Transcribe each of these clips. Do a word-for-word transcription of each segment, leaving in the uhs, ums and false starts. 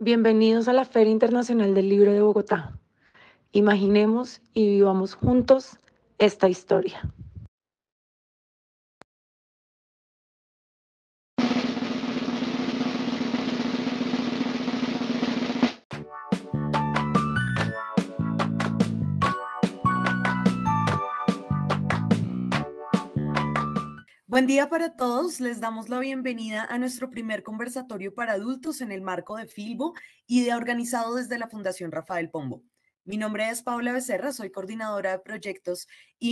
Bienvenidos a la Feria Internacional del Libro de Bogotá. Imaginemos y vivamos juntos esta historia. Buen día para todos. Les damos la bienvenida a nuestro primer conversatorio para adultos en el marco de Filbo, idea organizado desde la Fundación Rafael Pombo. Mi nombre es Paula Becerra, soy coordinadora de proyectos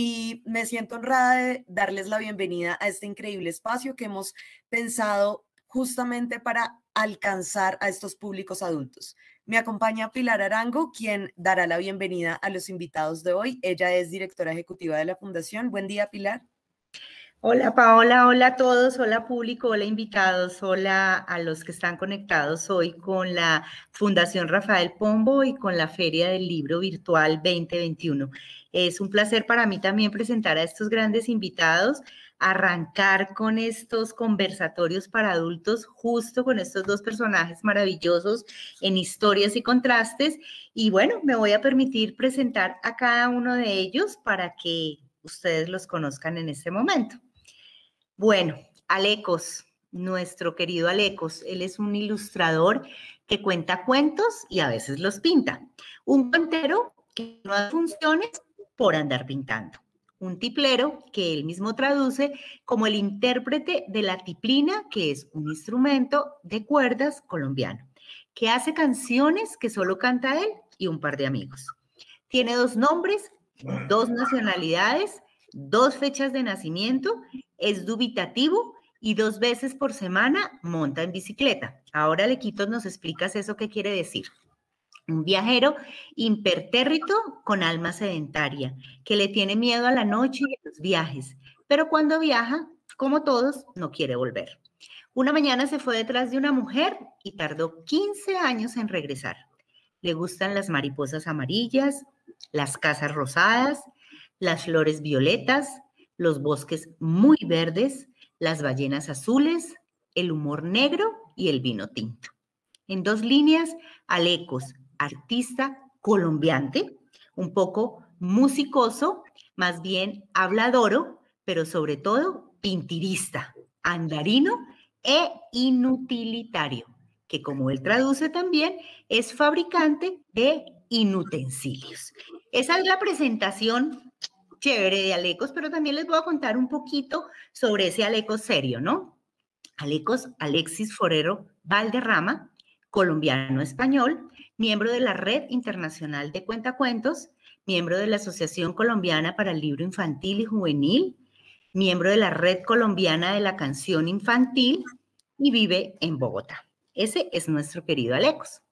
y me siento honrada de darles la bienvenida a este increíble espacio que hemos pensado justamente para alcanzar a estos públicos adultos. Me acompaña Pilar Arango, quien dará la bienvenida a los invitados de hoy. Ella es directora ejecutiva de la Fundación. Buen día, Pilar. Hola Paola, hola a todos, hola público, hola invitados, hola a los que están conectados hoy con la Fundación Rafael Pombo y con la Feria del Libro Virtual veinte veintiuno. Es un placer para mí también presentar a estos grandes invitados, arrancar con estos conversatorios para adultos, justo con estos dos personajes maravillosos en historias y contrastes. Y bueno, me voy a permitir presentar a cada uno de ellos para que ustedes los conozcan en este momento. Bueno, Alecos, nuestro querido Alecos, él es un ilustrador que cuenta cuentos y a veces los pinta. Un cuentero que no hace funciones por andar pintando. Un tiplero que él mismo traduce como el intérprete de la tiplina, que es un instrumento de cuerdas colombiano, que hace canciones que solo canta él y un par de amigos. Tiene dos nombres, dos nacionalidades, dos fechas de nacimiento, es dubitativo y dos veces por semana monta en bicicleta. Ahora, Lequitos, nos explicas eso qué quiere decir. Un viajero impertérrito con alma sedentaria, que le tiene miedo a la noche y a los viajes, pero cuando viaja, como todos, no quiere volver. Una mañana se fue detrás de una mujer y tardó quince años en regresar. Le gustan las mariposas amarillas, las casas rosadas, las flores violetas, los bosques muy verdes, las ballenas azules, el humor negro y el vino tinto. En dos líneas, Alecos, artista colombiante, un poco musicoso, más bien habladoro, pero sobre todo pintirista, andarino e inutilitario, que como él traduce también, es fabricante de inutensilios. Esa es la presentación chévere de Alecos, pero también les voy a contar un poquito sobre ese Alecos serio, ¿no? Alecos Alexis Forero Valderrama, colombiano-español, miembro de la Red Internacional de Cuentacuentos, miembro de la Asociación Colombiana para el Libro Infantil y Juvenil, miembro de la Red Colombiana de la Canción Infantil y vive en Bogotá. Ese es nuestro querido Alecos.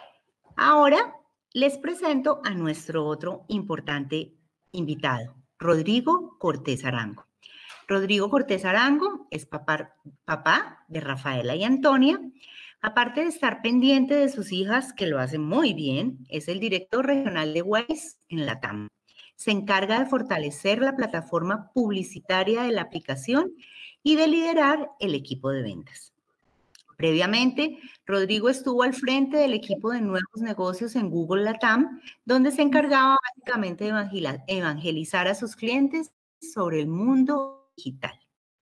Ahora les presento a nuestro otro importante invitado, Rodrigo Cortés Arango. Rodrigo Cortés Arango es papá, papá de Rafaela y Antonia. Aparte de estar pendiente de sus hijas, que lo hacen muy bien, es el director regional de Waze en Latam. Se encarga de fortalecer la plataforma publicitaria de la aplicación y de liderar el equipo de ventas. Previamente, Rodrigo estuvo al frente del equipo de nuevos negocios en Google Latam, donde se encargaba básicamente de evangelizar a sus clientes sobre el mundo digital.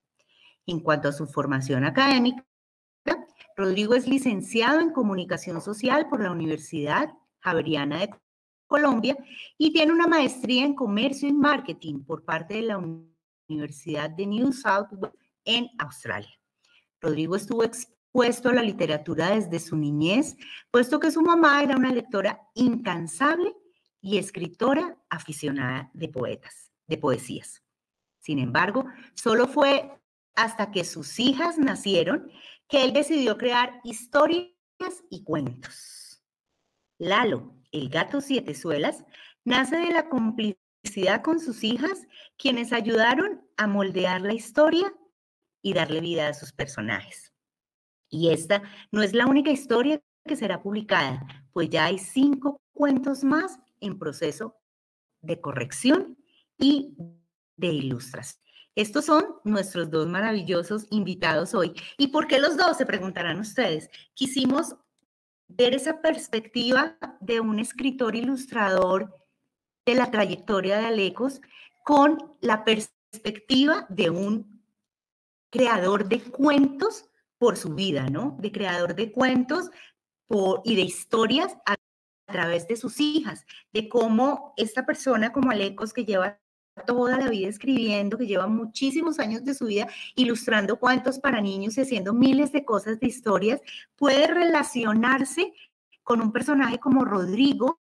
En cuanto a su formación académica, Rodrigo es licenciado en Comunicación Social por la Universidad Javeriana de Colombia y tiene una maestría en Comercio y Marketing por parte de la Universidad de New South Wales en Australia. Rodrigo estuvo expuesto a la literatura desde su niñez, puesto que su mamá era una lectora incansable y escritora aficionada de poetas, de poesías. Sin embargo, solo fue hasta que sus hijas nacieron que él decidió crear historias y cuentos. Lalo, el gato siete suelas, nace de la complicidad con sus hijas, quienes ayudaron a moldear la historia y darle vida a sus personajes. Y esta no es la única historia que será publicada, pues ya hay cinco cuentos más en proceso de corrección y de ilustración. Estos son nuestros dos maravillosos invitados hoy. ¿Y por qué los dos? Se preguntarán ustedes. Quisimos ver esa perspectiva de un escritor ilustrador de la trayectoria de Alecos con la perspectiva de un creador de cuentos por su vida, ¿no? De creador de cuentos por, y de historias a, a través de sus hijas, de cómo esta persona como Alecos, que lleva toda la vida escribiendo, que lleva muchísimos años de su vida ilustrando cuentos para niños y haciendo miles de cosas de historias, puede relacionarse con un personaje como Rodrigo,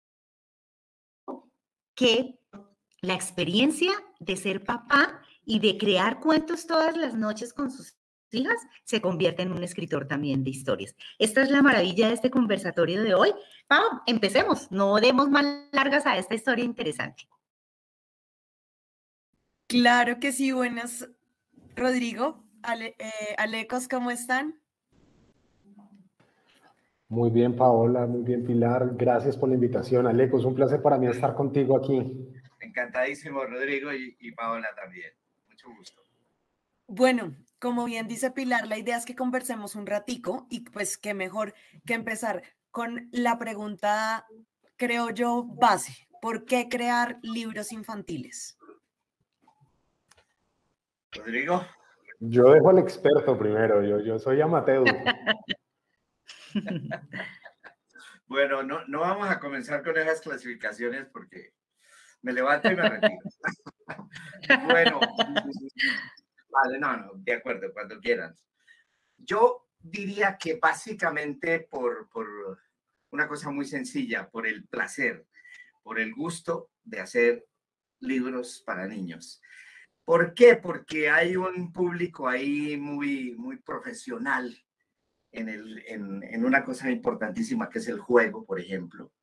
que la experiencia de ser papá y de crear cuentos todas las noches con sus hijas se convierte en un escritor también de historias. Esta es la maravilla de este conversatorio de hoy. Pau, empecemos, no demos más largas a esta historia interesante. Claro que sí, buenas. Rodrigo, Ale, eh, Alecos, ¿cómo están? Muy bien, Paola, muy bien, Pilar. Gracias por la invitación. Alecos, es un placer para mí estar contigo aquí. Encantadísimo, Rodrigo, y, y Paola también. Mucho gusto. Bueno, como bien dice Pilar, la idea es que conversemos un ratico y pues qué mejor que empezar con la pregunta, creo yo, base. ¿Por qué crear libros infantiles? Rodrigo. Yo dejo al experto primero, yo, yo soy amateur. Bueno, no, no vamos a comenzar con esas clasificaciones porque me levanto y me retiro. Bueno, vale, no, no, de acuerdo, cuando quieran. Yo diría que básicamente por, por una cosa muy sencilla, por el placer, por el gusto de hacer libros para niños. ¿Por qué? Porque hay un público ahí muy, muy profesional en, el, en, en una cosa importantísima que es el juego, por ejemplo.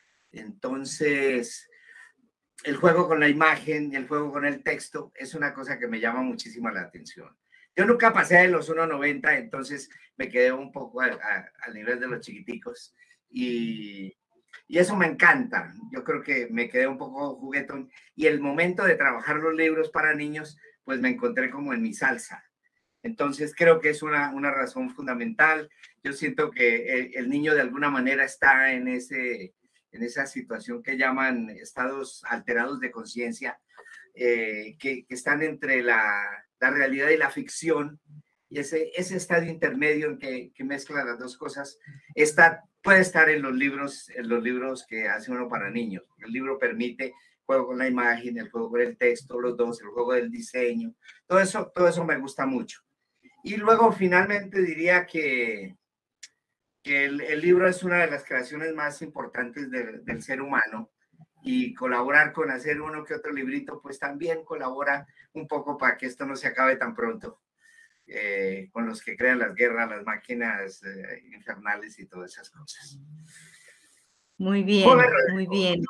Entonces, el juego con la imagen y el juego con el texto es una cosa que me llama muchísimo la atención. Yo nunca pasé de los uno noventa, entonces me quedé un poco al nivel de los chiquiticos y, y eso me encanta. Yo creo que me quedé un poco juguetón y el momento de trabajar los libros para niños, pues me encontré como en mi salsa. Entonces creo que es una, una razón fundamental. Yo siento que el, el niño de alguna manera está en, ese, en esa situación que llaman estados alterados de conciencia, eh, que, que están entre la, la realidad y la ficción, y ese, ese estadio intermedio en que, que mezcla las dos cosas está, puede estar en los libros, en los libros que hace uno para niños. El libro permite juego con la imagen, el juego con el texto, los dos, el juego del diseño, todo eso, todo eso me gusta mucho. Y luego finalmente diría que, que el, el libro es una de las creaciones más importantes de, del ser humano, y colaborar con hacer uno que otro librito pues también colabora un poco para que esto no se acabe tan pronto, eh, con los que crean las guerras, las máquinas eh, infernales y todas esas cosas. Muy bien, Joder, muy bien.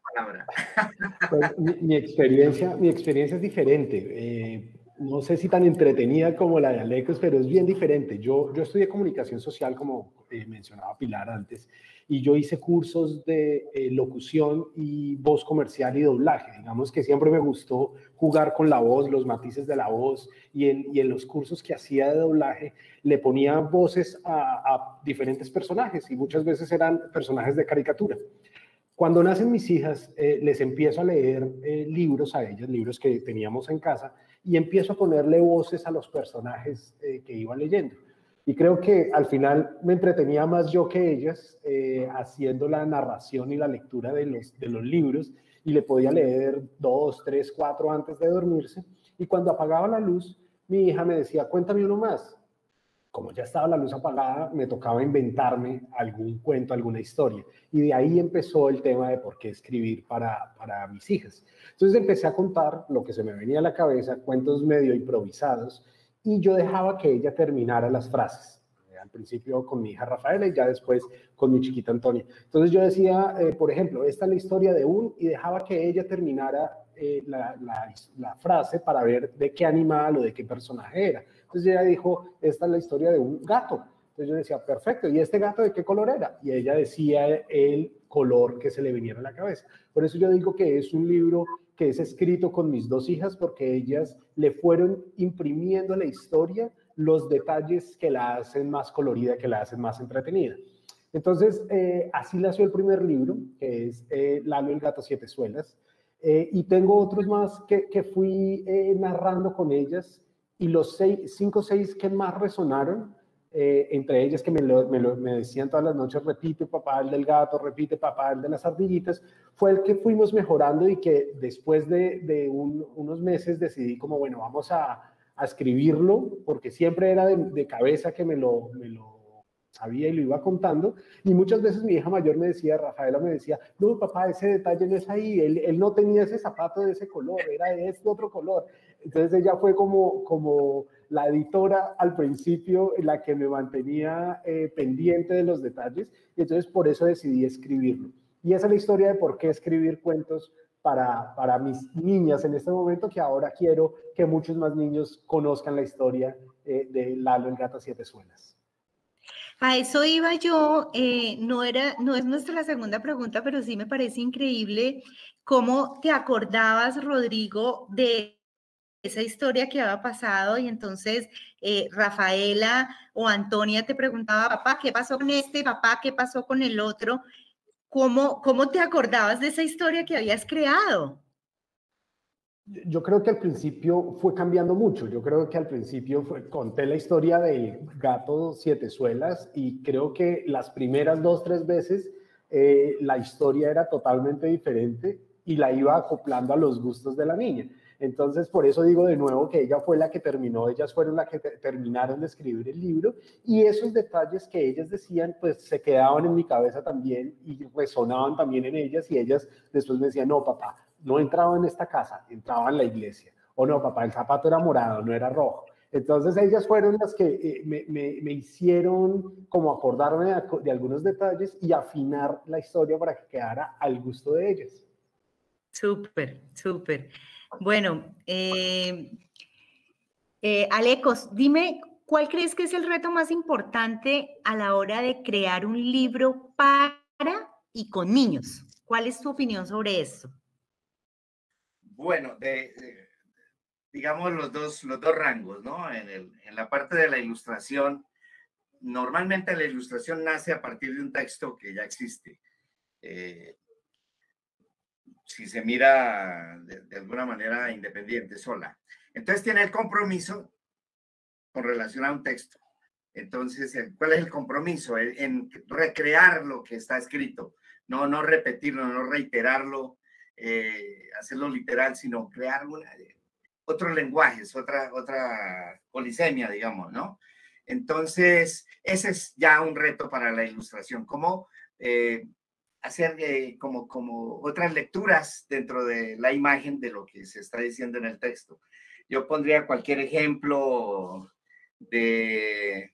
Pues, mi, mi, experiencia, mi experiencia es diferente. Eh, no sé si tan entretenida como la de Alecos, pero es bien diferente. Yo, yo estudié comunicación social, como eh, mencionaba Pilar antes, y yo hice cursos de eh, locución y voz comercial y doblaje. Digamos que siempre me gustó jugar con la voz, los matices de la voz, y en, y en los cursos que hacía de doblaje le ponía voces a, a diferentes personajes, y muchas veces eran personajes de caricatura. Cuando nacen mis hijas, eh, les empiezo a leer eh, libros a ellas, libros que teníamos en casa, y empiezo a ponerle voces a los personajes eh, que iba leyendo. Y creo que al final me entretenía más yo que ellas, eh, haciendo la narración y la lectura de los, de los libros, y le podía leer dos, tres, cuatro antes de dormirse. Y cuando apagaba la luz, mi hija me decía, cuéntame uno más. Como ya estaba la luz apagada, me tocaba inventarme algún cuento, alguna historia. Y de ahí empezó el tema de por qué escribir para, para mis hijas. Entonces empecé a contar lo que se me venía a la cabeza, cuentos medio improvisados, y yo dejaba que ella terminara las frases. Al principio con mi hija Rafaela y ya después con mi chiquita Antonia. Entonces yo decía, eh, por ejemplo, esta es la historia de un, y dejaba que ella terminara eh, la, la, la frase para ver de qué animal o de qué personaje era. Entonces ella dijo, esta es la historia de un gato. Entonces yo decía, perfecto, ¿y este gato de qué color era? Y ella decía el color que se le viniera a la cabeza. Por eso yo digo que es un libro que es escrito con mis dos hijas, porque ellas le fueron imprimiendo a la historia los detalles que la hacen más colorida, que la hacen más entretenida. Entonces, eh, así nació el primer libro, que es eh, Lalo el gato siete suelas, eh, y tengo otros más que, que fui eh, narrando con ellas, y los seis, cinco o seis que más resonaron, eh, entre ellas que me, lo, me, lo, me decían todas las noches, repite papá el del gato, repite papá el de las ardillitas, fue el que fuimos mejorando y que después de, de un, unos meses decidí como, bueno, vamos a, a escribirlo, porque siempre era de, de cabeza que me lo, me lo sabía y lo iba contando, y muchas veces mi hija mayor me decía, Rafaela me decía, no papá, ese detalle no es ahí, él, él no tenía ese zapato de ese color, era de este otro color. Entonces ella fue como, como la editora al principio, la que me mantenía eh, pendiente de los detalles, y entonces por eso decidí escribirlo. Y esa es la historia de por qué escribir cuentos para, para mis niñas en este momento, que ahora quiero que muchos más niños conozcan la historia eh, de Lalo el gato siete suelas. A eso iba yo, eh, no, era, no es nuestra segunda pregunta, pero sí me parece increíble cómo te acordabas, Rodrigo, de esa historia que había pasado, y entonces eh, Rafaela o Antonia te preguntaba, papá, ¿qué pasó con este? Papá, ¿qué pasó con el otro? ¿Cómo, cómo te acordabas de esa historia que habías creado? Yo creo que al principio fue cambiando mucho. Yo creo que al principio fue, conté la historia del gato siete suelas, y creo que las primeras dos, tres veces eh, la historia era totalmente diferente y la iba acoplando a los gustos de la niña. Entonces, por eso digo de nuevo que ella fue la que terminó, ellas fueron las que te, terminaron de escribir el libro, y esos detalles que ellas decían, pues se quedaban en mi cabeza también y resonaban también en ellas, y ellas después me decían, no papá, no entraba en esta casa, entraba en la iglesia. O no, papá, el zapato era morado, no era rojo. Entonces ellas fueron las que eh, me, me, me hicieron como acordarme de, de algunos detalles y afinar la historia para que quedara al gusto de ellas. Súper, súper. Bueno, eh, eh, Alecos, dime, ¿cuál crees que es el reto más importante a la hora de crear un libro para y con niños? ¿Cuál es tu opinión sobre esto? Bueno, de, de, digamos los dos, los dos rangos, ¿no? En, el, en la parte de la ilustración, normalmente la ilustración nace a partir de un texto que ya existe. Eh, si se mira de, de alguna manera independiente, sola. Entonces tiene el compromiso con relación a un texto. Entonces, ¿cuál es el compromiso? En, en recrear lo que está escrito, no, no repetirlo, no reiterarlo, eh, hacerlo literal, sino crear una, otros lenguajes, otra, otra polisemia, digamos, ¿no? Entonces, ese es ya un reto para la ilustración, cómo eh, hacer eh, como, como otras lecturas dentro de la imagen de lo que se está diciendo en el texto. Yo pondría cualquier ejemplo de,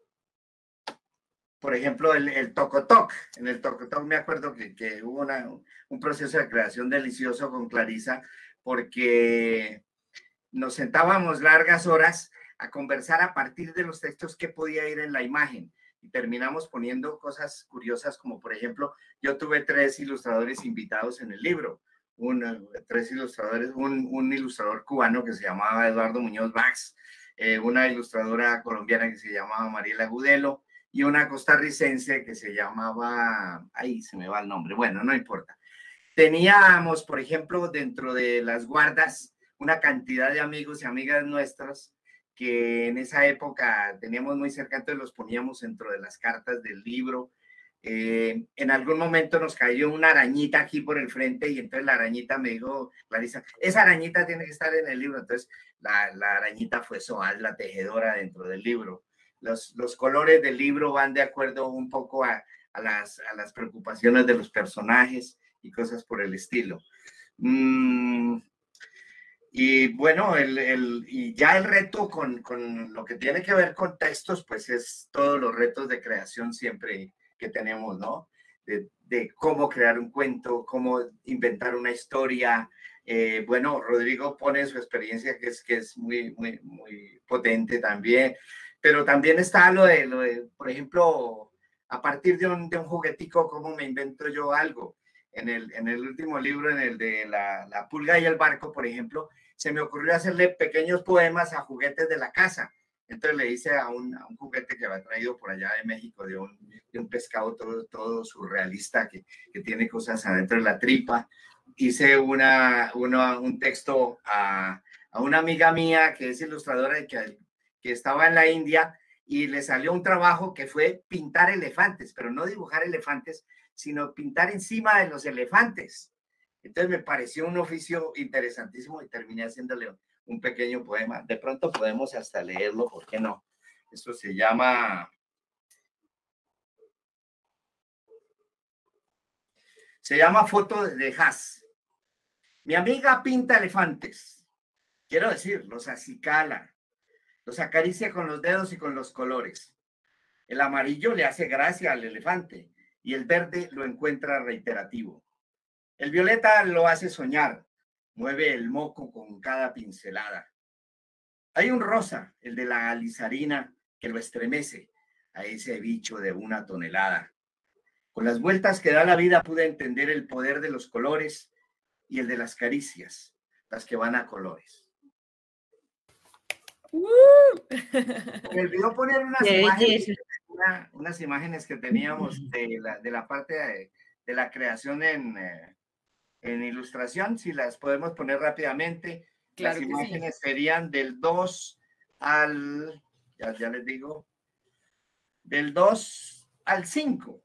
por ejemplo, el, el tocotoc. En el tocotoc me acuerdo que, que hubo una, un proceso de creación delicioso con Clarisa, porque nos sentábamos largas horas a conversar a partir de los textos que podía ir en la imagen, y terminamos poniendo cosas curiosas, como por ejemplo, yo tuve tres ilustradores invitados en el libro, un, tres ilustradores, un, un ilustrador cubano que se llamaba Eduardo Muñoz Bax, eh, una ilustradora colombiana que se llamaba Mariela Gudelo, y una costarricense que se llamaba, ahí se me va el nombre, bueno, no importa. Teníamos, por ejemplo, dentro de las guardas, una cantidad de amigos y amigas nuestras que en esa época teníamos muy cerca, entonces los poníamos dentro de las cartas del libro. Eh, en algún momento nos cayó una arañita aquí por el frente, y entonces la arañita me dijo, Clarisa, esa arañita tiene que estar en el libro. Entonces la, la arañita fue Soal, la tejedora, dentro del libro. Los, los colores del libro van de acuerdo un poco a, a, las, a las preocupaciones de los personajes y cosas por el estilo. Mm, y bueno, el, el, y ya el reto con, con lo que tiene que ver con textos, pues es todos los retos de creación siempre que tenemos, ¿no? De, de cómo crear un cuento, cómo inventar una historia. Eh, bueno, Rodrigo pone su experiencia, que es, que es muy, muy, muy potente también, pero también está lo de, lo de, por ejemplo, a partir de un, de un juguetico, cómo me invento yo algo. En el, en el último libro, en el de la, la pulga y el barco, por ejemplo, se me ocurrió hacerle pequeños poemas a juguetes de la casa. Entonces le hice a un, a un juguete que había traído por allá de México, de un, de un pescado todo, todo surrealista que, que tiene cosas adentro de la tripa. Hice una, una, un texto a, a una amiga mía que es ilustradora y que, que estaba en la India, y le salió un trabajo que fue pintar elefantes, pero no dibujar elefantes, sino pintar encima de los elefantes. Entonces me pareció un oficio interesantísimo y terminé haciéndole un pequeño poema. De pronto podemos hasta leerlo, ¿por qué no? Esto se llama... Se llama Foto de Haas. Mi amiga pinta elefantes. Quiero decir, los acicala, los acaricia con los dedos y con los colores. El amarillo le hace gracia al elefante y el verde lo encuentra reiterativo. El violeta lo hace soñar, mueve el moco con cada pincelada. Hay un rosa, el de la alizarina, que lo estremece a ese bicho de una tonelada. Con las vueltas que da la vida pude entender el poder de los colores y el de las caricias, las que van a colores. Me olvidó poner unas imágenes, una, unas imágenes que teníamos de la, de la parte de, de la creación en, eh, en ilustración, si las podemos poner rápidamente. Claro, las imágenes sí. Serían del dos al, ya, ya les digo, del dos al cinco.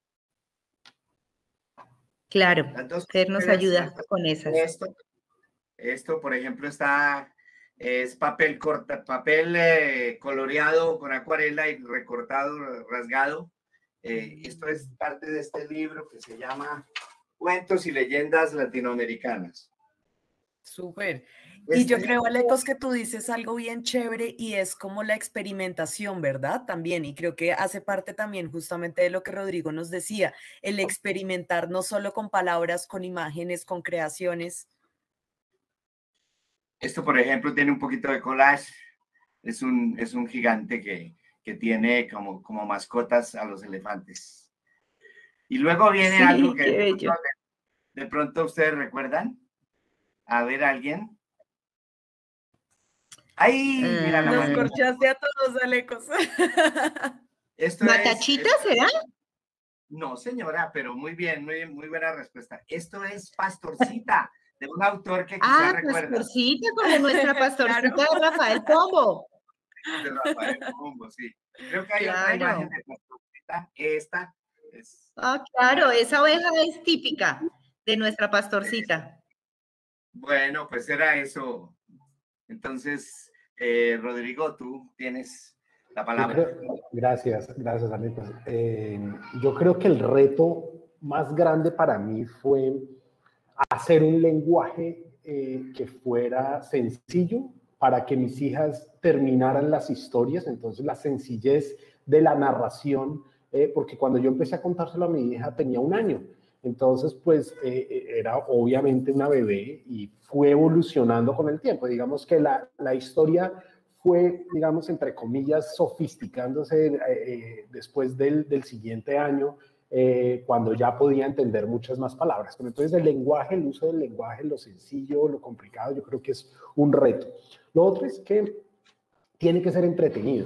Claro, Fer nos ayuda con esas. Esto, esto, por ejemplo, está, es papel corta, papel eh, coloreado con acuarela y recortado, rasgado. Eh, esto es parte de este libro que se llama Cuentos y Leyendas Latinoamericanas. Súper. Y yo creo, Alecos, que tú dices algo bien chévere y es como la experimentación, ¿verdad? También, y creo que hace parte también justamente de lo que Rodrigo nos decía, el experimentar no solo con palabras, con imágenes, con creaciones. Esto, por ejemplo, tiene un poquito de collage. Es un, es un gigante que, que tiene como, como mascotas a los elefantes. Y luego viene sí, algo que de pronto, de, de pronto ustedes recuerdan. A ver, ¿alguien? ¡Ay! Mira la Nos mano. Corchaste a todos, Alecos. Esto ¿Matachita es, será? No, señora, pero muy bien, muy, muy buena respuesta. Esto es Pastorcita, de un autor que quizá ah, recuerda. Pastorcita, como nuestra Pastorcita claro. de Rafael Pombo. De Rafael Pombo, sí. Creo que hay claro. otra imagen de Pastorcita. Esta es... Ah, claro, esa oveja es típica de nuestra Pastorcita. Bueno, pues era eso. Entonces, eh, Rodrigo, tú tienes la palabra. Creo, gracias, gracias, Alecos. Eh, yo creo que el reto más grande para mí fue hacer un lenguaje eh, que fuera sencillo para que mis hijas terminaran las historias, entonces la sencillez de la narración, eh, porque cuando yo empecé a contárselo a mi hija tenía un año. Entonces, pues, eh, era obviamente una bebé y fue evolucionando con el tiempo. Digamos que la, la historia fue, digamos, entre comillas, sofisticándose eh, eh, después del, del siguiente año, eh, cuando ya podía entender muchas más palabras. Pero entonces el lenguaje, el uso del lenguaje, lo sencillo, lo complicado, yo creo que es un reto. Lo otro es que tiene que ser entretenido.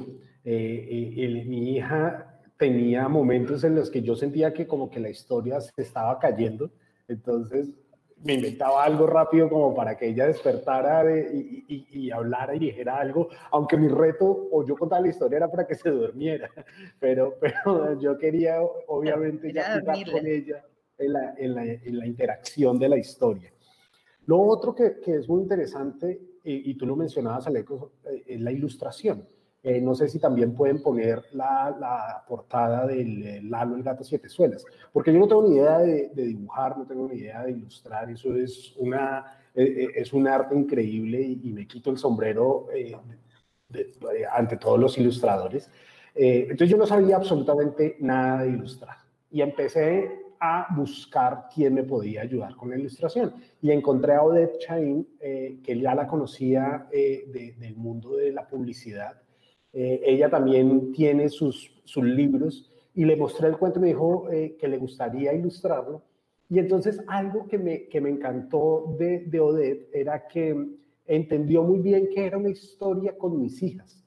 Eh, eh, el, mi hija tenía momentos en los que yo sentía que como que la historia se estaba cayendo, entonces me inventaba algo rápido como para que ella despertara de, y, y, y hablara y dijera algo, aunque mi reto o yo contaba la historia era para que se durmiera, pero, pero yo quería obviamente ya jugar con ella en la, en, la, en la interacción de la historia. Lo otro que, que es muy interesante, y, y tú lo mencionabas, Alecos, es la ilustración. Eh, no sé si también pueden poner la, la portada del Lalo, el gato siete suelas, porque yo no tengo ni idea de, de dibujar, no tengo ni idea de ilustrar, eso es, una, eh, es un arte increíble y, y me quito el sombrero eh, de, de, ante todos los ilustradores. Eh, entonces yo no sabía absolutamente nada de ilustrar y empecé a buscar quién me podía ayudar con la ilustración y encontré a Odette Chain, eh, que ya la conocía eh, de, del mundo de la publicidad. Eh, ella también tiene sus, sus libros y le mostré el cuento y me dijo eh, que le gustaría ilustrarlo. Y entonces algo que me, que me encantó de, de Odette era que entendió muy bien que era una historia con mis hijas.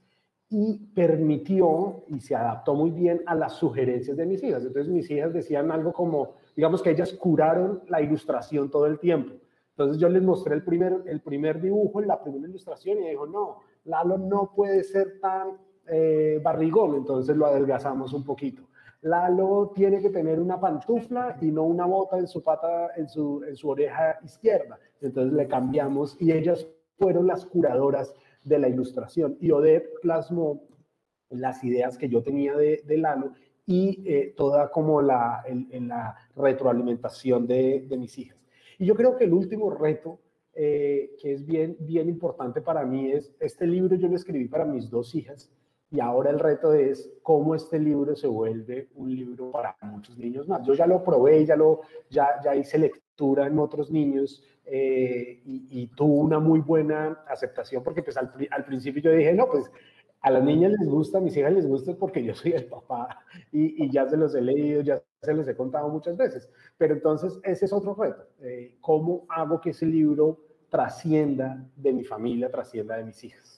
y permitió y se adaptó muy bien a las sugerencias de mis hijas. Entonces mis hijas decían algo como, digamos que ellas curaron la ilustración todo el tiempo. Entonces yo les mostré el primer, el primer dibujo, la primera ilustración, y dijo, no, Lalo no puede ser tan eh, barrigón, entonces lo adelgazamos un poquito. Lalo tiene que tener una pantufla y no una bota en su pata, en su, en su oreja izquierda. Entonces le cambiamos y ellas fueron las curadoras de la ilustración. Y Odette plasmó las ideas que yo tenía de, de Lalo y eh, toda como la, en, en la retroalimentación de, de mis hijas. Y yo creo que el último reto eh, que es bien, bien importante para mí es, este libro yo lo escribí para mis dos hijas y ahora el reto es cómo este libro se vuelve un libro para muchos niños más. Yo ya lo probé, ya, lo, ya, ya hice lectura en otros niños eh, y, y tuvo una muy buena aceptación porque pues al, al principio yo dije, no, pues a las niñas les gusta, a mis hijas les gusta porque yo soy el papá y, y ya se los he leído, ya se los he contado muchas veces. Pero entonces ese es otro reto. Eh, ¿Cómo hago que ese libro trascienda de mi familia, trascienda de mis hijas?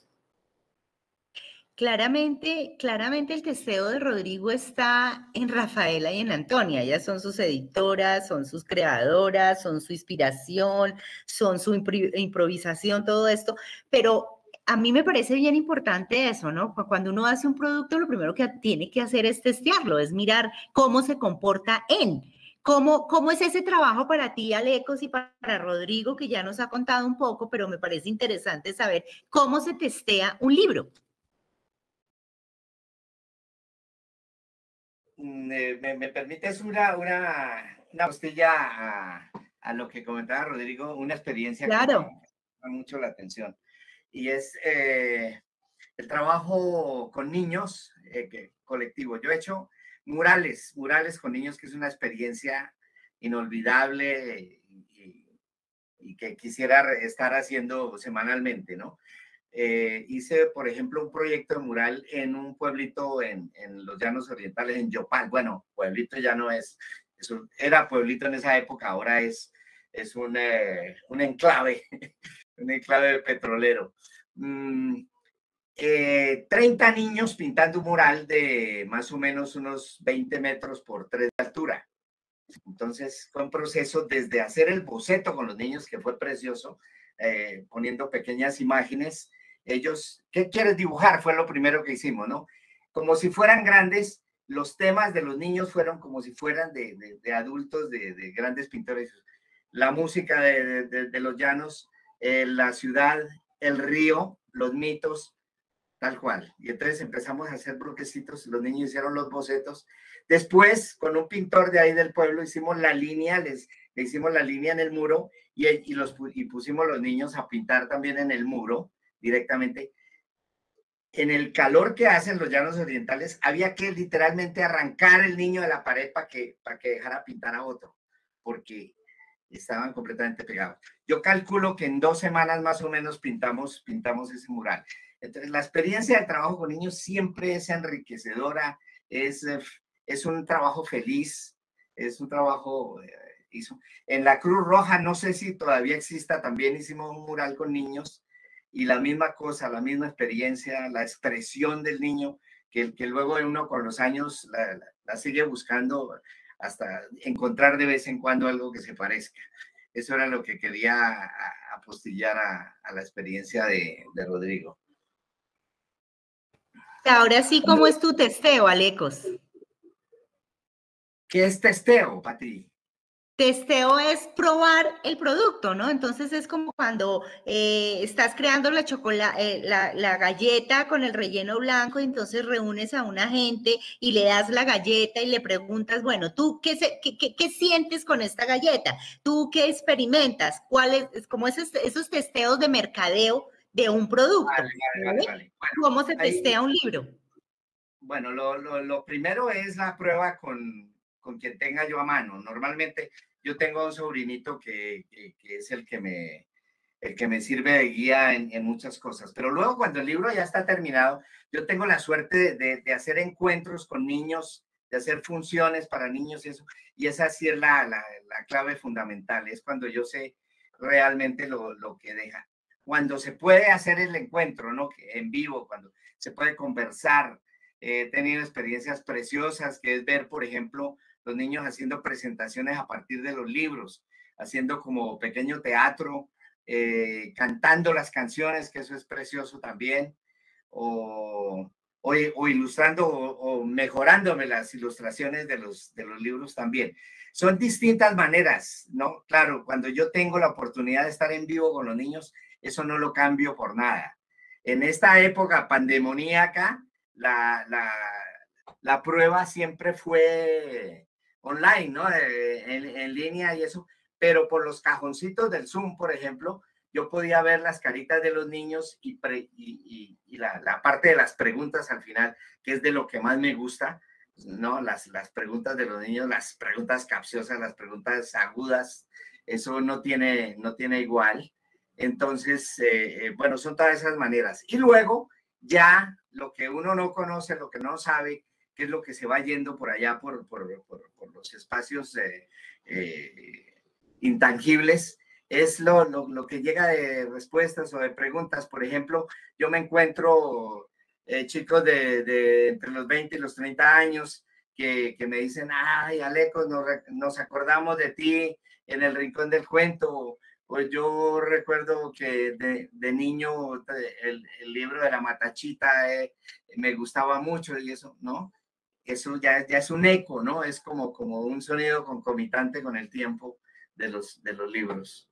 Claramente, claramente el testeo de Rodrigo está en Rafaela y en Antonia. Ellas son sus editoras, son sus creadoras, son su inspiración, son su improvisación, todo esto. Pero a mí me parece bien importante eso, ¿no? Cuando uno hace un producto, lo primero que tiene que hacer es testearlo, es mirar cómo se comporta en. ¿Cómo, ¿Cómo es ese trabajo para ti, Alecos, y para Rodrigo, que ya nos ha contado un poco, pero me parece interesante saber cómo se testea un libro? Me, me, me permites una, una, una postilla a, a lo que comentaba Rodrigo, una experiencia claro. que me llama mucho la atención. Y es eh, el trabajo con niños eh, que, colectivo. Yo he hecho murales, murales con niños, que es una experiencia inolvidable y, y, y que quisiera estar haciendo semanalmente, ¿no? Eh, hice, por ejemplo, un proyecto de mural en un pueblito en, en los Llanos Orientales, en Yopal. Bueno, pueblito ya no es, eso era pueblito en esa época, ahora es, es un, eh, un enclave, un enclave petrolero. Mm, eh, treinta niños pintando un mural de más o menos unos veinte metros por tres de altura. Entonces fue un proceso desde hacer el boceto con los niños, que fue precioso, eh, poniendo pequeñas imágenes. Ellos, ¿qué quieres dibujar? Fue lo primero que hicimos, ¿no? Como si fueran grandes, los temas de los niños fueron como si fueran de, de, de adultos, de, de grandes pintores. La música de, de, de los llanos, eh, la ciudad, el río, los mitos, tal cual. Y entonces empezamos a hacer bloquecitos, los niños hicieron los bocetos. Después, con un pintor de ahí del pueblo, hicimos la línea, les, le hicimos la línea en el muro y, y, los, y pusimos los niños a pintar también en el muro directamente. En el calor que hacen los Llanos Orientales, había que literalmente arrancar el niño de la pared para que, para que dejara pintar a otro, porque estaban completamente pegados. Yo calculo que en dos semanas más o menos pintamos, pintamos ese mural. Entonces, la experiencia de trabajo con niños siempre es enriquecedora, es, es un trabajo feliz, es un trabajo... Eh, hizo. En la Cruz Roja, no sé si todavía exista, también hicimos un mural con niños y la misma cosa, la misma experiencia, la expresión del niño, que, que luego uno con los años la, la, la sigue buscando hasta encontrar de vez en cuando algo que se parezca. Eso era lo que quería apostillar a, a la experiencia de, de Rodrigo. Ahora sí, ¿cómo es tu testeo, Alecos? ¿Qué es testeo, Patri? Testeo es probar el producto, ¿no? Entonces es como cuando eh, estás creando la, eh, la, la galleta con el relleno blanco y entonces reúnes a una gente y le das la galleta y le preguntas, bueno, ¿tú qué, se, qué, qué, qué sientes con esta galleta? ¿Tú qué experimentas? ¿Cuál es, como esos, esos testeos de mercadeo de un producto? Vale, vale, vale, vale. Bueno, ¿cómo se ahí, testea un libro? Bueno, lo, lo, lo primero es la prueba con, con quien tenga yo a mano. Normalmente yo tengo un sobrinito que, que, que es el que, me, el que me sirve de guía en, en muchas cosas. Pero luego cuando el libro ya está terminado, yo tengo la suerte de, de, de hacer encuentros con niños, de hacer funciones para niños y eso. Y esa sí es la, la, la clave fundamental. Es cuando yo sé realmente lo, lo que deja. Cuando se puede hacer el encuentro, ¿no? En vivo, cuando se puede conversar. He tenido experiencias preciosas, que es ver, por ejemplo, los niños haciendo presentaciones a partir de los libros, haciendo como pequeño teatro, eh, cantando las canciones, que eso es precioso también, o, o, o ilustrando o, o mejorándome las ilustraciones de los, de los libros también. Son distintas maneras, ¿no? Claro, cuando yo tengo la oportunidad de estar en vivo con los niños, eso no lo cambio por nada. En esta época pandemoníaca, la, la, la prueba siempre fue online, ¿no? En, en línea y eso, pero por los cajoncitos del Zoom, por ejemplo, yo podía ver las caritas de los niños y, pre, y, y, y la, la parte de las preguntas al final, que es de lo que más me gusta, ¿no? Las, las preguntas de los niños, las preguntas capciosas, las preguntas agudas, eso no tiene, no tiene igual. Entonces, eh, bueno, son todas esas maneras. Y luego, ya lo que uno no conoce, lo que no sabe, qué es lo que se va yendo por allá, por, por, por, por los espacios eh, eh, intangibles, es lo, lo, lo que llega de respuestas o de preguntas. Por ejemplo, yo me encuentro eh, chicos de, de entre los veinte y los treinta años que, que me dicen, ay, Alecos, nos, nos acordamos de ti en el Rincón del Cuento. Pues yo recuerdo que de, de niño el, el libro de la Matachita eh, me gustaba mucho y eso, ¿no? Eso ya, ya es un eco, ¿no? Es como, como un sonido concomitante con el tiempo de los, de los libros.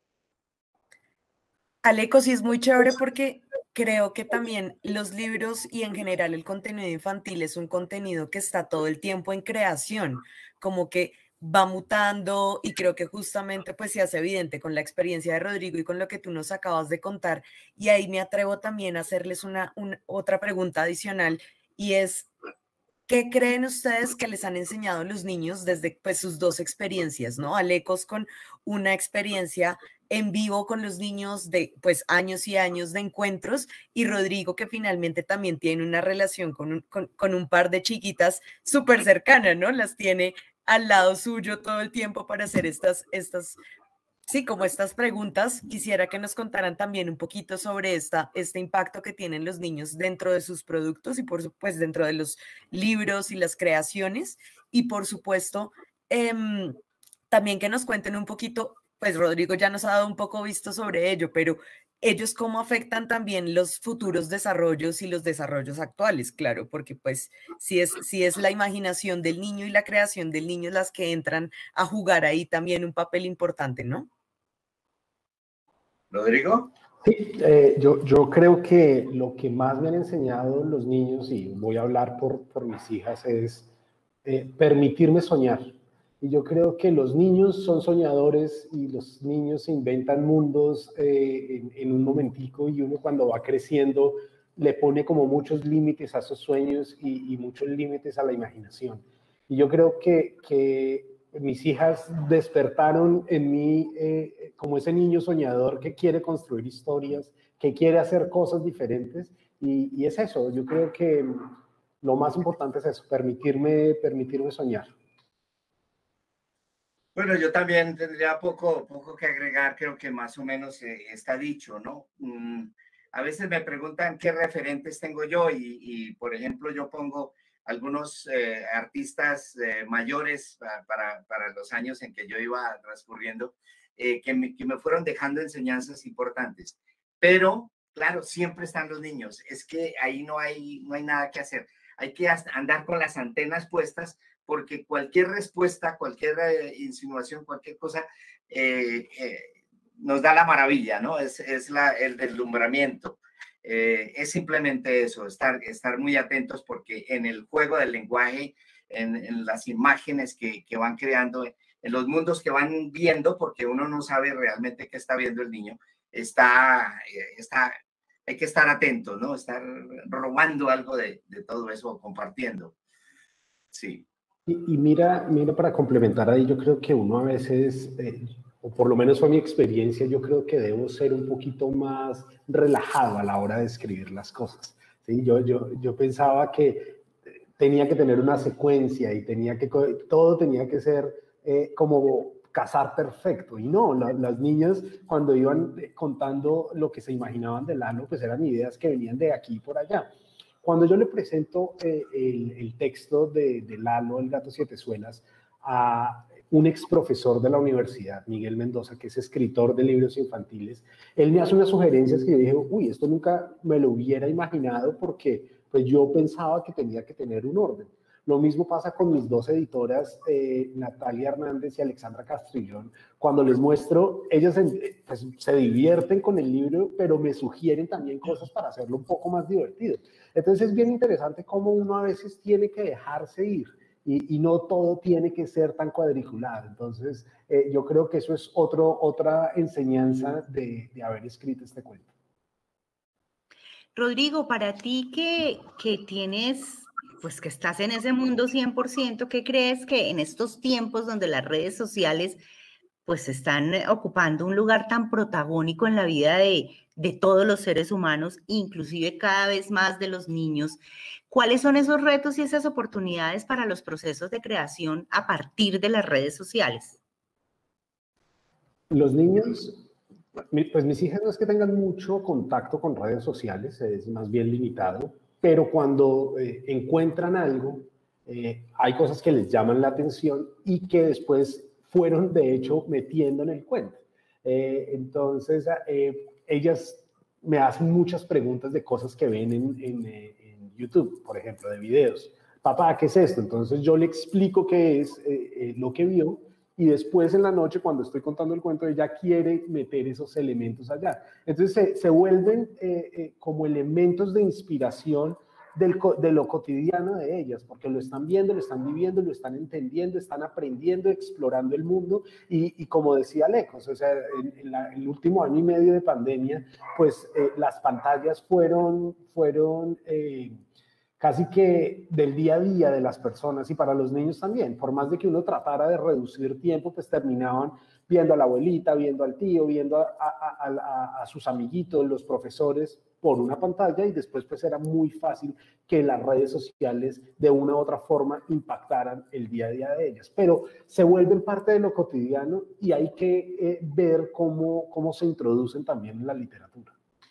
Aleco, sí es muy chévere porque creo que también los libros y en general el contenido infantil es un contenido que está todo el tiempo en creación, como que va mutando y creo que justamente pues se hace evidente con la experiencia de Rodrigo y con lo que tú nos acabas de contar. Y ahí me atrevo también a hacerles una, una otra pregunta adicional y es, ¿qué creen ustedes que les han enseñado los niños desde pues, sus dos experiencias, ¿no? Alecos con una experiencia en vivo con los niños de pues años y años de encuentros y Rodrigo que finalmente también tiene una relación con un, con, con un par de chiquitas súper cercanas, ¿no? Las tiene al lado suyo todo el tiempo para hacer estas, estas sí, como estas preguntas, quisiera que nos contaran también un poquito sobre esta, este impacto que tienen los niños dentro de sus productos y por supuesto dentro de los libros y las creaciones. Y por supuesto, eh, también que nos cuenten un poquito, pues Rodrigo ya nos ha dado un poco visto sobre ello, pero ellos cómo afectan también los futuros desarrollos y los desarrollos actuales, claro, porque pues si es, si es la imaginación del niño y la creación del niño las que entran a jugar ahí también un papel importante, ¿no? ¿Rodrigo? Sí, eh, yo, yo creo que lo que más me han enseñado los niños, y voy a hablar por, por mis hijas, es eh, permitirme soñar. Y yo creo que los niños son soñadores y los niños se inventan mundos eh, en, en un momentico y uno cuando va creciendo le pone como muchos límites a sus sueños y, y muchos límites a la imaginación. Y yo creo que, que mis hijas despertaron en mí eh, como ese niño soñador que quiere construir historias, que quiere hacer cosas diferentes y, y es eso, yo creo que lo más importante es eso, permitirme, permitirme soñar. Bueno, yo también tendría poco, poco que agregar, creo que más o menos eh, está dicho, ¿no? Mm, a veces me preguntan qué referentes tengo yo y, y por ejemplo, yo pongo algunos eh, artistas eh, mayores para, para, para los años en que yo iba transcurriendo, eh, que, me, que me fueron dejando enseñanzas importantes. Pero, claro, siempre están los niños. Es que ahí no hay, no hay nada que hacer. Hay que andar con las antenas puestas porque cualquier respuesta, cualquier eh, insinuación, cualquier cosa eh, eh, nos da la maravilla, ¿no? Es, es la, el deslumbramiento. Eh, es simplemente eso, estar, estar muy atentos porque en el juego del lenguaje, en, en las imágenes que, que van creando, en los mundos que van viendo, porque uno no sabe realmente qué está viendo el niño, está, está, hay que estar atentos, ¿no? Estar robando algo de, de todo eso, compartiendo. Sí. Y, y mira, mira, para complementar ahí, yo creo que uno a veces, eh, o por lo menos fue mi experiencia, yo creo que debo ser un poquito más relajado a la hora de escribir las cosas. ¿Sí? Yo, yo, yo pensaba que tenía que tener una secuencia y tenía que, todo tenía que ser eh, como casar perfecto. Y no, la, las niñas cuando iban contando lo que se imaginaban de Lalo, pues eran ideas que venían de aquí y por allá. Cuando yo le presento eh, el, el texto de, de Lalo, el gato siete suelas, a un ex profesor de la universidad, Miguel Mendoza, que es escritor de libros infantiles, él me hace unas sugerencias que yo dije, uy, esto nunca me lo hubiera imaginado porque pues, yo pensaba que tenía que tener un orden. Lo mismo pasa con mis dos editoras, eh, Natalia Hernández y Alexandra Castrillón. Cuando les muestro, ellas pues, se divierten con el libro, pero me sugieren también cosas para hacerlo un poco más divertido. Entonces es bien interesante cómo uno a veces tiene que dejarse ir. Y, y no todo tiene que ser tan cuadriculado. Entonces, eh, yo creo que eso es otro, otra enseñanza de, de haber escrito este cuento. Rodrigo, para ti que, que tienes, pues que estás en ese mundo cien por ciento, ¿qué crees que en estos tiempos donde las redes sociales pues están ocupando un lugar tan protagónico en la vida de, de todos los seres humanos, inclusive cada vez más de los niños, ¿cuáles son esos retos y esas oportunidades para los procesos de creación a partir de las redes sociales? Los niños, pues mis hijas no es que tengan mucho contacto con redes sociales, es más bien limitado, pero cuando eh, encuentran algo, eh, hay cosas que les llaman la atención y que después fueron, de hecho, metiendo en el cuento. Eh, entonces, eh, ellas me hacen muchas preguntas de cosas que ven en, en, en YouTube, por ejemplo, de videos. Papá, ¿qué es esto? Entonces yo le explico qué es eh, eh, lo que vio y después en la noche, cuando estoy contando el cuento, ella quiere meter esos elementos allá. Entonces se, se vuelven eh, eh, como elementos de inspiración del, de lo cotidiano de ellas, porque lo están viendo, lo están viviendo, lo están entendiendo, están aprendiendo, explorando el mundo y, y como decía Lecos, o sea, en, en, la, en el último año y medio de pandemia, pues eh, las pantallas fueron, fueron eh, casi que del día a día de las personas y para los niños también, por más de que uno tratara de reducir tiempo, pues terminaban viendo a la abuelita, viendo al tío, viendo a, a, a, a sus amiguitos, los profesores, por una pantalla y después pues era muy fácil que las redes sociales de una u otra forma impactaran el día a día de ellas. Pero se vuelven parte de lo cotidiano y hay que eh, ver cómo, cómo se introducen también en la literatura.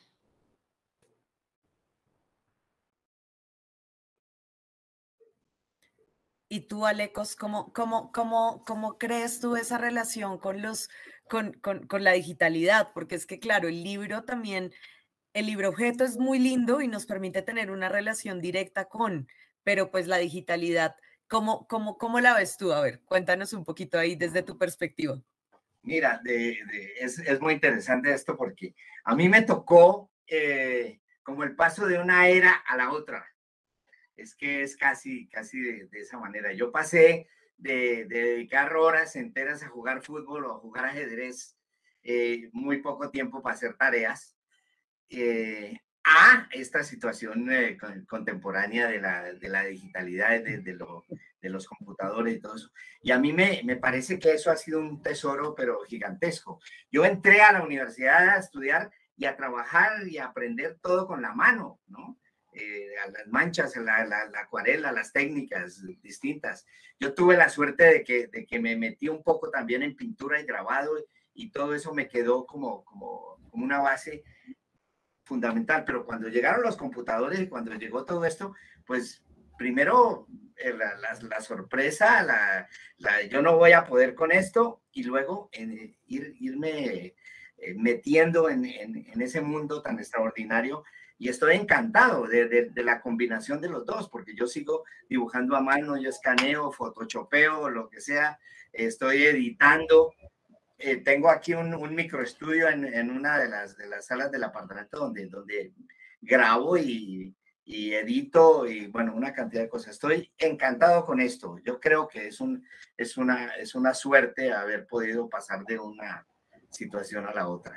Y tú, Alecos, ¿cómo, cómo, cómo, cómo crees tú esa relación con, los, con, con, con la digitalidad? Porque es que, claro, el libro también, el libro objeto es muy lindo y nos permite tener una relación directa con, pero pues la digitalidad, ¿cómo, cómo, cómo la ves tú? A ver, cuéntanos un poquito ahí desde tu perspectiva. Mira, de, de, es, es muy interesante esto porque a mí me tocó eh, como el paso de una era a la otra. Es que es casi, casi de, de esa manera. Yo pasé de, de dedicar horas enteras a jugar fútbol o a jugar ajedrez, eh, muy poco tiempo para hacer tareas, eh, a esta situación eh, con, contemporánea de la, de la digitalidad, de, de, lo, de los computadores y todo eso. Y a mí me, me parece que eso ha sido un tesoro, pero gigantesco. Yo entré a la universidad a estudiar y a trabajar y a aprender todo con la mano, ¿no? Eh, a las manchas, a la, la, la acuarela, las técnicas distintas. Yo tuve la suerte de que, de que me metí un poco también en pintura y grabado y todo eso me quedó como, como, como una base fundamental. Pero cuando llegaron los computadores y cuando llegó todo esto, pues primero eh, la, la, la sorpresa, la, la, yo no voy a poder con esto y luego en, ir, irme eh, metiendo en, en, en ese mundo tan extraordinario. Y estoy encantado de, de, de la combinación de los dos, porque yo sigo dibujando a mano, yo escaneo, photoshopeo, lo que sea, estoy editando. Eh, tengo aquí un, un microestudio en, en una de las, de las salas del apartamento donde, donde grabo y, y edito y, bueno, una cantidad de cosas. Estoy encantado con esto. Yo creo que es, un, es, una, es una suerte haber podido pasar de una situación a la otra.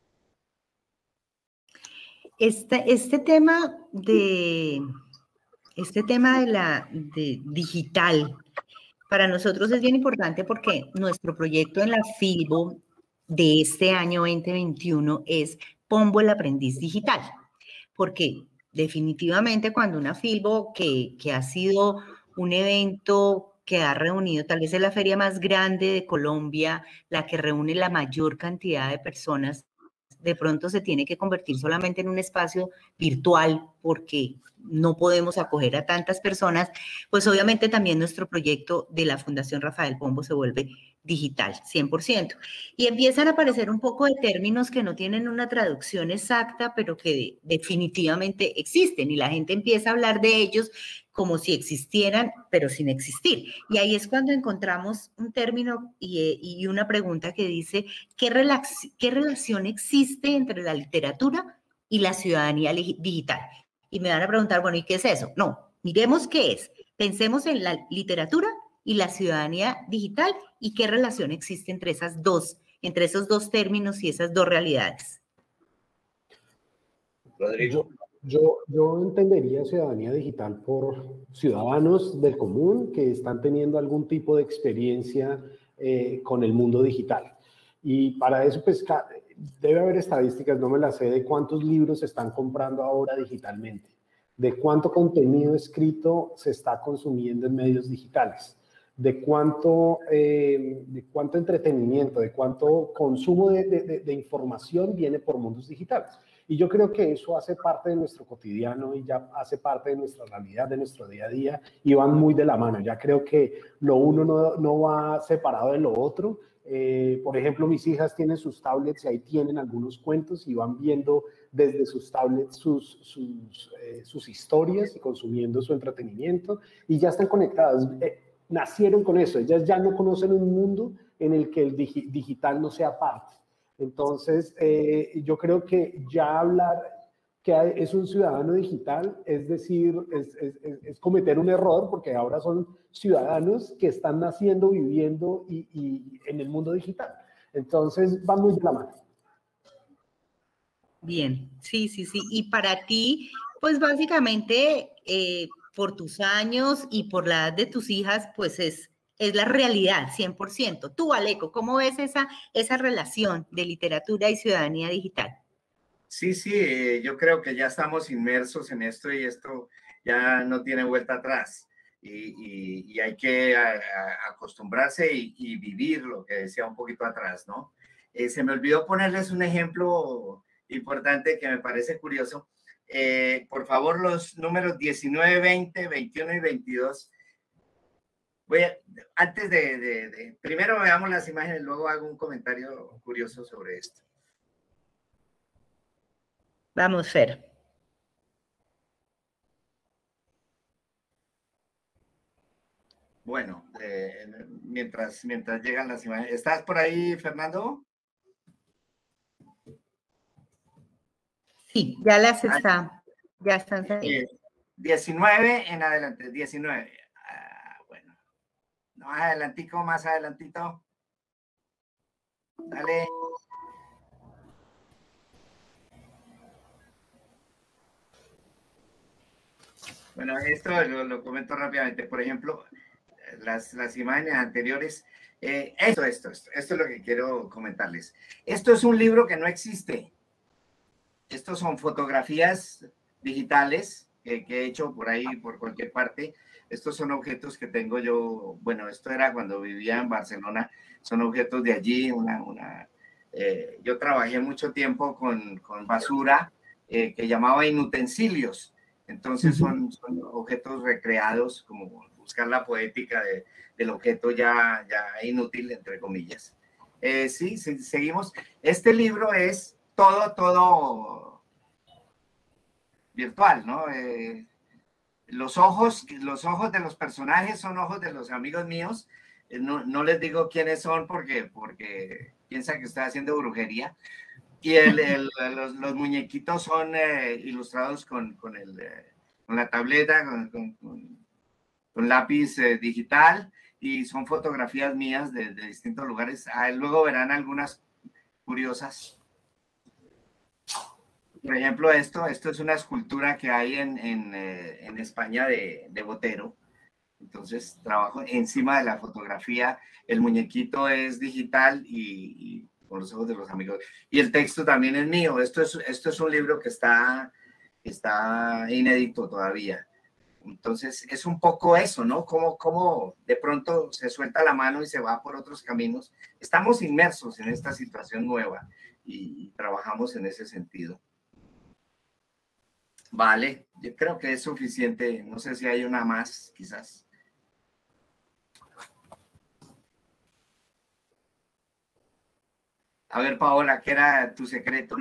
Este, este tema de este tema de la de digital para nosotros es bien importante porque nuestro proyecto en la Filbo de este año veinte veintiuno es Pombo el aprendiz digital, porque definitivamente cuando una Filbo que, que ha sido un evento que ha reunido, tal vez es la feria más grande de Colombia, la que reúne la mayor cantidad de personas de pronto se tiene que convertir solamente en un espacio virtual porque no podemos acoger a tantas personas, pues obviamente también nuestro proyecto de la Fundación Rafael Pombo se vuelve digital, cien por ciento. Y empiezan a aparecer un poco de términos que no tienen una traducción exacta, pero que definitivamente existen, y la gente empieza a hablar de ellos como si existieran, pero sin existir. Y ahí es cuando encontramos un término y, y una pregunta que dice, ¿qué, relac- ¿qué relación existe entre la literatura y la ciudadanía digital? Y me van a preguntar, bueno, ¿y qué es eso? No, miremos qué es. Pensemos en la literatura y la ciudadanía digital y qué relación existe entre esas dos, entre esos dos términos y esas dos realidades. Rodrigo. Yo, yo, yo entendería ciudadanía digital por ciudadanos del común que están teniendo algún tipo de experiencia eh, con el mundo digital. Y para eso, pues, debe haber estadísticas, no me las sé, de cuántos libros se están comprando ahora digitalmente, de cuánto contenido escrito se está consumiendo en medios digitales, de cuánto, eh, de cuánto entretenimiento, de cuánto consumo de, de, de información viene por mundos digitales. Y yo creo que eso hace parte de nuestro cotidiano y ya hace parte de nuestra realidad, de nuestro día a día, y van muy de la mano. Ya creo que lo uno no, no va separado de lo otro. Eh, por ejemplo, mis hijas tienen sus tablets y ahí tienen algunos cuentos y van viendo desde sus tablets sus, sus, eh, sus historias y consumiendo su entretenimiento y ya están conectadas. Eh, nacieron con eso, ellas ya no conocen un mundo en el que el digi digital no sea parte. Entonces, eh, yo creo que ya hablar que es un ciudadano digital, es decir, es, es, es cometer un error, porque ahora son ciudadanos que están naciendo, viviendo y, y en el mundo digital. Entonces, va muy de la mano. Bien, sí, sí, sí. Y para ti, pues básicamente, eh, por tus años y por la edad de tus hijas, pues es, es la realidad, cien por ciento. Tú, Aleco, ¿cómo ves esa, esa relación de literatura y ciudadanía digital? Sí, sí, eh, yo creo que ya estamos inmersos en esto y esto ya no tiene vuelta atrás. Y, y, y hay que a, a acostumbrarse y, y vivir lo que decía un poquito atrás, ¿no? Eh, se me olvidó ponerles un ejemplo importante que me parece curioso. Eh, por favor, los números diecinueve, veinte, veintiuno y veintidós. Voy a, antes de, de, de, primero veamos las imágenes, luego hago un comentario curioso sobre esto. Vamos, Fer. Bueno, eh, mientras, mientras llegan las imágenes. ¿Estás por ahí, Fernando? Sí, ya las está, ya están saliendo. Eh, diecinueve en adelante, diecinueve. Ah, bueno, más adelantico, más adelantito. Dale. Bueno, esto lo, lo comento rápidamente. Por ejemplo, las, las imágenes anteriores. Eh, esto, esto, esto, esto es lo que quiero comentarles. Esto es un libro que no existe. Estos son fotografías digitales que, que he hecho por ahí, por cualquier parte. Estos son objetos que tengo yo. Bueno, esto era cuando vivía en Barcelona. Son objetos de allí. Una, una, eh, yo trabajé mucho tiempo con, con basura eh, que llamaba inutensilios. Entonces son, son objetos recreados, como buscar la poética de, del objeto ya, ya inútil, entre comillas. Eh, sí, sí, seguimos. Este libro es todo, todo virtual, ¿no? Eh, los ojos, los ojos de los personajes son ojos de los amigos míos. Eh, no, no les digo quiénes son porque, porque piensan que estoy haciendo brujería. Y el, el, los, los muñequitos son eh, ilustrados con, con, el, eh, con la tableta, con, con, con, con lápiz eh, digital, y son fotografías mías de, de distintos lugares. Ah, luego verán algunas curiosas. Por ejemplo, esto, esto es una escultura que hay en, en, eh, en España de, de Botero. Entonces trabajo encima de la fotografía. El muñequito es digital y, y con los ojos de los amigos. Y el texto también es mío. Esto es, esto es un libro que está, está inédito todavía. Entonces, es un poco eso, ¿no? Como, como de pronto se suelta la mano y se va por otros caminos. Estamos inmersos en esta situación nueva y trabajamos en ese sentido. Vale, yo creo que es suficiente. No sé si hay una más, quizás. A ver, Paola, ¿qué era tu secreto?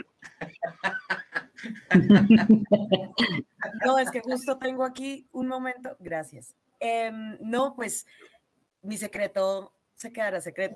No, es que justo tengo aquí un momento, gracias. Eh, no, pues mi secreto se quedará secreto,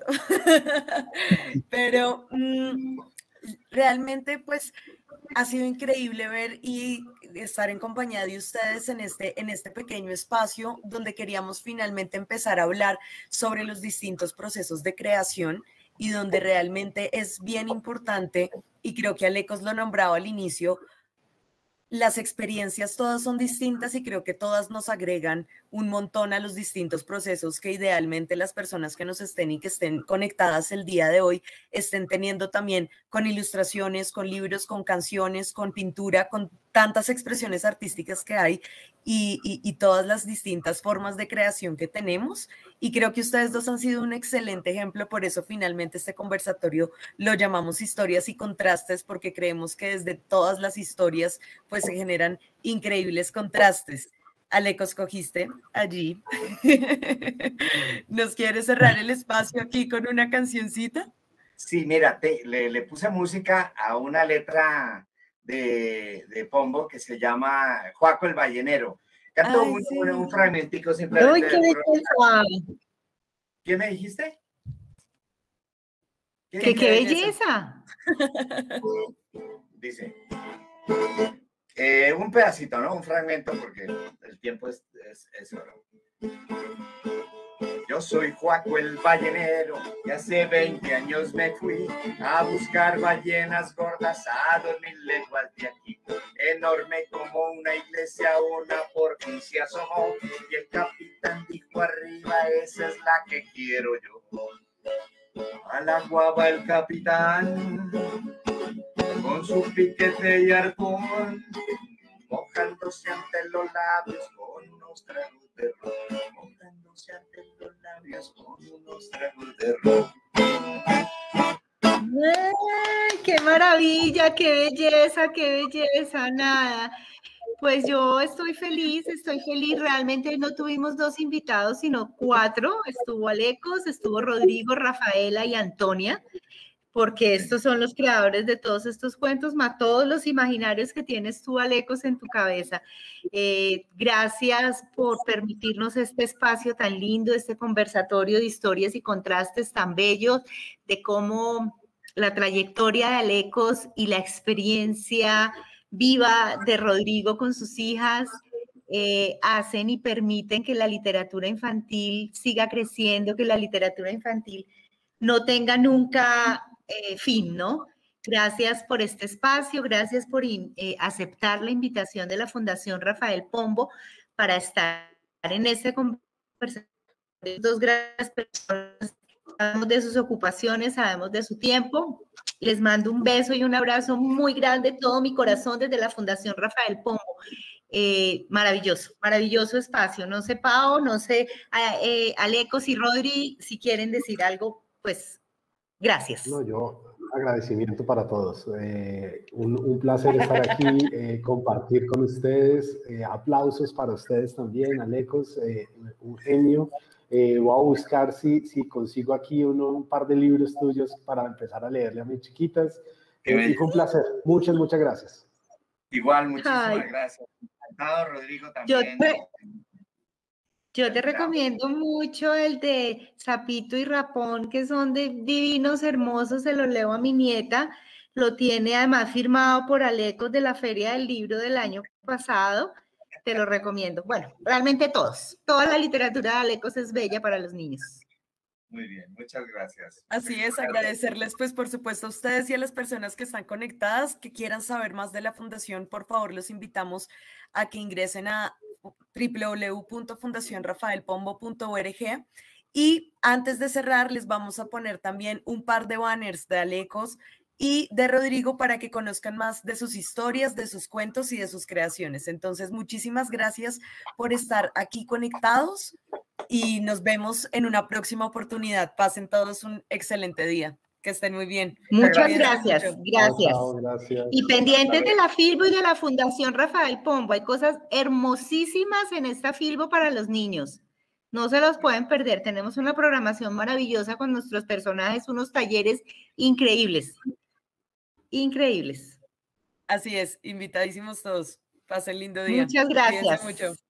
pero mm, realmente pues ha sido increíble ver y estar en compañía de ustedes en este, en este pequeño espacio donde queríamos finalmente empezar a hablar sobre los distintos procesos de creación y donde realmente es bien importante, y creo que Alecos lo nombraba al inicio, las experiencias todas son distintas y creo que todas nos agregan un montón a los distintos procesos que idealmente las personas que nos estén y que estén conectadas el día de hoy estén teniendo también con ilustraciones, con libros, con canciones, con pintura, con tantas expresiones artísticas que hay y, y, y todas las distintas formas de creación que tenemos. Y creo que ustedes dos han sido un excelente ejemplo, por eso finalmente este conversatorio lo llamamos Historias y Contrastes, porque creemos que desde todas las historias pues se generan increíbles contrastes. Alecos, cogiste allí. ¿Nos quieres cerrar el espacio aquí con una cancioncita? Sí, mira, te, le, le puse música a una letra de, de Pombo que se llama Juaco el Ballenero. Canto Ay, un, sí. un, un fragmentico simplemente. ¡Uy, qué belleza! ¿Qué me dijiste? ¿Qué, qué, qué belleza? Dice, eh, un pedacito, ¿no? Un fragmento porque el tiempo es, es, es oro. Yo soy Juaco el ballenero y hace veinte años me fui a buscar ballenas gordas a dos mil leguas de aquí. Enorme como una iglesia, una por fin se asomó y el capitán dijo arriba, esa es la que quiero yo. A la guava el capitán con su piquete y arpón, mojándose ante los labios con unos tragos de ron, mojándose ante los labios con unos tragos de ron. ¡Ay, qué maravilla, qué belleza, qué belleza! Nada, pues yo estoy feliz, estoy feliz. Realmente no tuvimos dos invitados, sino cuatro. Estuvo Alecos, estuvo Rodrigo, Rafaela y Antonia, porque estos son los creadores de todos estos cuentos, más todos los imaginarios que tienes tú, Alecos, en tu cabeza. Eh, gracias por permitirnos este espacio tan lindo, este conversatorio de historias y contrastes tan bellos, de cómo la trayectoria de Alecos y la experiencia viva de Rodrigo con sus hijas eh, hacen y permiten que la literatura infantil siga creciendo, que la literatura infantil no tenga nunca eh, fin, ¿no? Gracias por este espacio, gracias por eh, aceptar la invitación de la Fundación Rafael Pombo para estar en este conversatorio. Dos grandes personas, sabemos de sus ocupaciones, sabemos de su tiempo. Les mando un beso y un abrazo muy grande, todo mi corazón desde la Fundación Rafael Pombo. Eh, maravilloso, maravilloso espacio. No sé, Pao, no sé, eh, Alecos y Rodri, si quieren decir algo, pues gracias. No, yo agradecimiento para todos. Eh, un, un placer estar aquí, eh, compartir con ustedes. Eh, aplausos para ustedes también, Alecos, eh, un genio. Eh, voy a buscar si, si consigo aquí uno, un par de libros tuyos para empezar a leerle a mis chiquitas. Eh, y fue un placer. Muchas, muchas gracias. Igual, muchísimas Ay. gracias. Encantado, Rodrigo, también. Yo te, yo te recomiendo mucho el de Sapito y Rapón, que son de divinos, hermosos. Se los leo a mi nieta. Lo tiene además firmado por Alecos de la Feria del Libro del año pasado. Te lo recomiendo. Bueno, realmente todos. Toda la literatura de Alecos es bella para los niños. Muy bien, muchas gracias. Así es, agradecerles pues por supuesto a ustedes y a las personas que están conectadas, que quieran saber más de la fundación, por favor los invitamos a que ingresen a w w w punto fundación rafael pombo punto org. Y antes de cerrar les vamos a poner también un par de banners de Alecos y de Rodrigo para que conozcan más de sus historias, de sus cuentos y de sus creaciones. Entonces, muchísimas gracias por estar aquí conectados y nos vemos en una próxima oportunidad. Pasen todos un excelente día. Que estén muy bien. Muchas gracias, mucho. gracias. Chao, gracias. Y pendientes de la Filbo y de la Fundación Rafael Pombo, hay cosas hermosísimas en esta Filbo para los niños. No se los pueden perder, tenemos una programación maravillosa con nuestros personajes, unos talleres increíbles, increíbles. Así es, invitadísimos todos. Pasen lindo día. Muchas gracias. Cuídense mucho.